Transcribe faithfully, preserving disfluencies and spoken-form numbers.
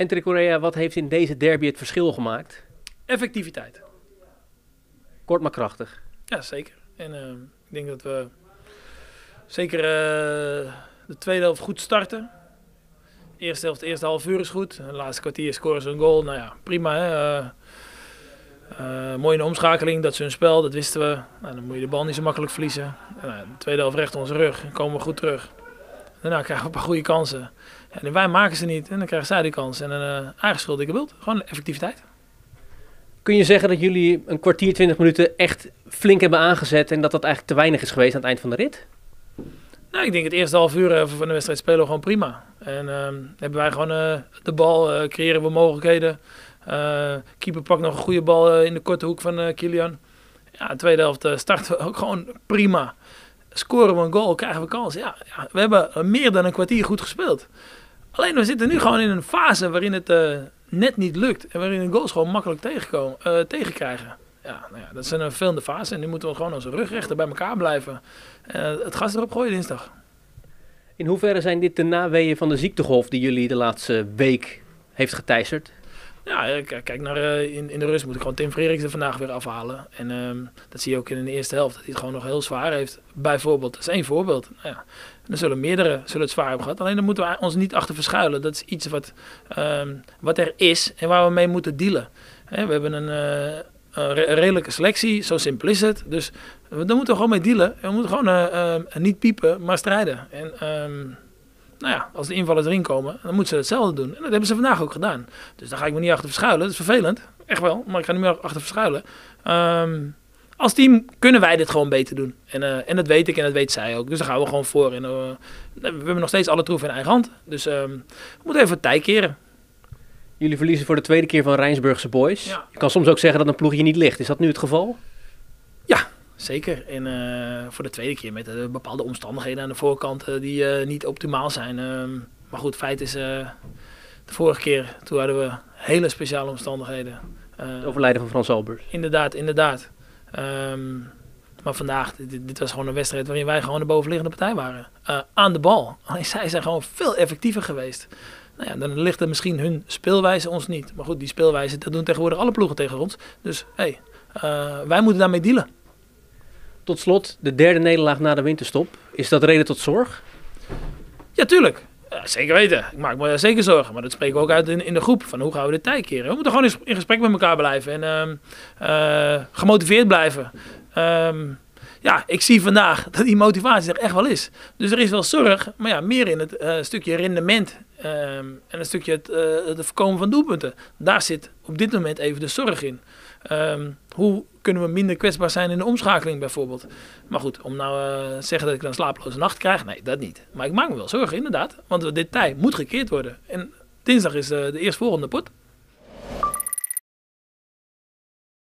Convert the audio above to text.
Entry Correa, wat heeft in deze derby het verschil gemaakt? Effectiviteit. Kort maar krachtig. Ja, zeker. En uh, ik denk dat we zeker uh, de tweede helft goed starten. De eerste helft, de eerste half uur is goed. De laatste kwartier scoren ze een goal. Nou ja, prima hè. Uh, uh, mooi in de omschakeling, dat is hun spel, dat wisten we. Nou, dan moet je de bal niet zo makkelijk verliezen. Uh, de tweede helft recht onze rug, dan komen we goed terug. Daarna krijgen we een paar goede kansen. En wij maken ze niet en dan krijgen zij die kans. En dan uh, eigen schuld, dikke bult. Gewoon effectiviteit. Kun je zeggen dat jullie een kwartier, twintig minuten echt flink hebben aangezet en dat dat eigenlijk te weinig is geweest aan het eind van de rit? Nou, ik denk het eerste half uur van de wedstrijd spelen we gewoon prima. En uh, hebben wij gewoon uh, de bal, uh, creëren we mogelijkheden. Uh, keeper pakt nog een goede bal uh, in de korte hoek van uh, Kilian. Ja, de tweede helft uh, starten we ook gewoon prima. Scoren we een goal, krijgen we kans. Ja, ja, we hebben meer dan een kwartier goed gespeeld. Alleen we zitten nu gewoon in een fase waarin het uh, net niet lukt. En waarin de goals gewoon makkelijk tegenkomen, uh, tegenkrijgen. Ja, nou ja, dat is een vervelende fase. En nu moeten we gewoon onze rugrechten bij elkaar blijven. Uh, het gas erop gooien dinsdag. In hoeverre zijn dit de naweeën van de ziektegolf die jullie de laatste week heeft geteisterd? Ja, kijk naar uh, in, in de rust moet ik gewoon Tim Freriksen vandaag weer afhalen. En um, dat zie je ook in de eerste helft, dat hij het gewoon nog heel zwaar heeft. Bijvoorbeeld, dat is één voorbeeld. Nou ja, dan zullen meerdere zullen het zwaar hebben gehad. Alleen dan moeten we ons niet achter verschuilen. Dat is iets wat, um, wat er is en waar we mee moeten dealen. He, we hebben een, uh, een re redelijke selectie, zo simpel is het. Dus daar moeten we gewoon mee dealen. We moeten gewoon uh, uh, niet piepen, maar strijden. En... Um, Nou ja, als de invallers erin komen, dan moeten ze hetzelfde doen. En dat hebben ze vandaag ook gedaan. Dus daar ga ik me niet achter verschuilen. Dat is vervelend, echt wel. Maar ik ga niet meer achter verschuilen. Um, als team kunnen wij dit gewoon beter doen. En, uh, en dat weet ik en dat weet zij ook. Dus daar gaan we gewoon voor. En, uh, we hebben nog steeds alle troeven in eigen hand. Dus um, we moeten even het tij keren. Jullie verliezen voor de tweede keer van Rijnsburgse Boys. Ja. Je kan soms ook zeggen dat een ploeg je niet ligt. Is dat nu het geval? Ja. Zeker. En uh, voor de tweede keer met uh, bepaalde omstandigheden aan de voorkant uh, die uh, niet optimaal zijn. Uh, maar goed, feit is, uh, de vorige keer toen hadden we hele speciale omstandigheden. Uh, het overlijden van Frans Albers. Inderdaad, inderdaad. Um, maar vandaag, dit, dit was gewoon een wedstrijd waarin wij gewoon de bovenliggende partij waren. Uh, aan de bal. Alleen zij zijn gewoon veel effectiever geweest. Nou ja, dan ligt er misschien hun speelwijze ons niet. Maar goed, die speelwijze, dat doen tegenwoordig alle ploegen tegen ons. Dus hey, uh, wij moeten daarmee dealen. Tot slot, de derde nederlaag na de winterstop. Is dat reden tot zorg? Ja, tuurlijk. Ja, zeker weten. Ik maak me zeker zorgen. Maar dat spreken we ook uit in, in de groep. Van hoe gaan we de tij keren? We moeten gewoon in gesprek met elkaar blijven. En uh, uh, gemotiveerd blijven. Um, ja, ik zie vandaag dat die motivatie er echt wel is. Dus er is wel zorg. Maar ja, meer in het uh, stukje rendement. Um, en een stukje het, uh, het voorkomen van doelpunten. Daar zit op dit moment even de zorg in. Um, hoe kunnen we minder kwetsbaar zijn in de omschakeling bijvoorbeeld. Maar goed, om nou te uh, zeggen dat ik een slapeloze nacht krijg, nee, dat niet. Maar ik maak me wel zorgen, inderdaad. Want dit tij moet gekeerd worden. En dinsdag is uh, de eerstvolgende pot.